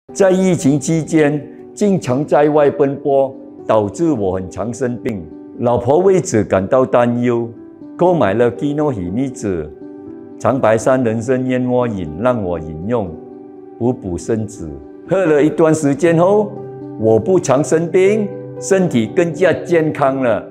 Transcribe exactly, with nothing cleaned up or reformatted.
在疫情期间，经常在外奔波，导致我很常生病。老婆为此感到担忧，购买了 Kinohimitsu 长白山人参燕窝饮让我饮用，补补身子。喝了一段时间后，我不常生病，身体更加健康了。